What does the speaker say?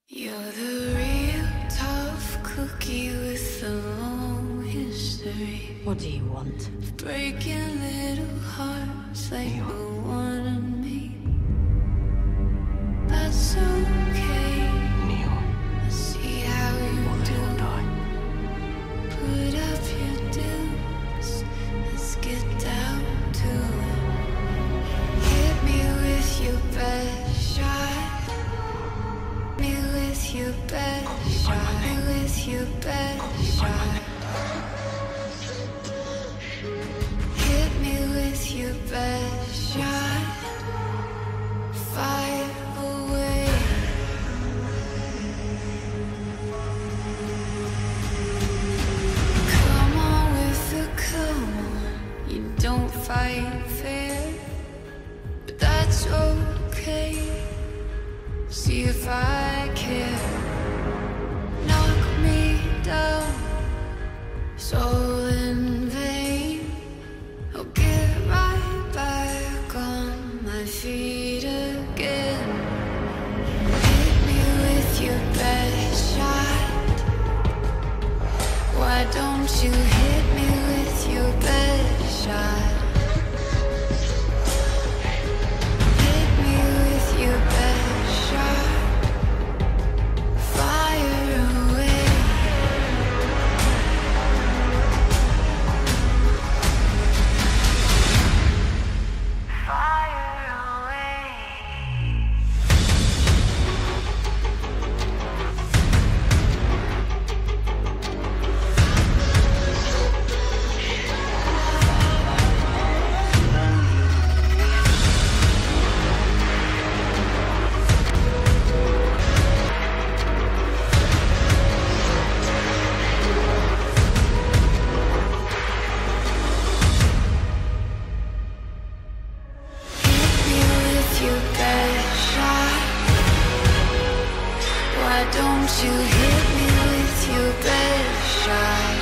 You're the real tough cookie with a long history. What do you want? Breaking little hearts like Neil. the one in me. That's okay. Neil, I see how you one live or do. die. Put up your dues. Let's get down to it. Hit me with your best shot. Me with your best shot. Me with your best shot. Hit me with your best shot. Fire away. Come on with the come on. You don't fight fair, but that's okay. See if I care. Knock me down, soul in vain. I'll get right back on my feet again. Hit me with your best shot. Why don't you hit me with your best shot? Hit me with your best shot. Fire away. Fire away. Hit me with your best shot. Why don't you hit me with your best shot?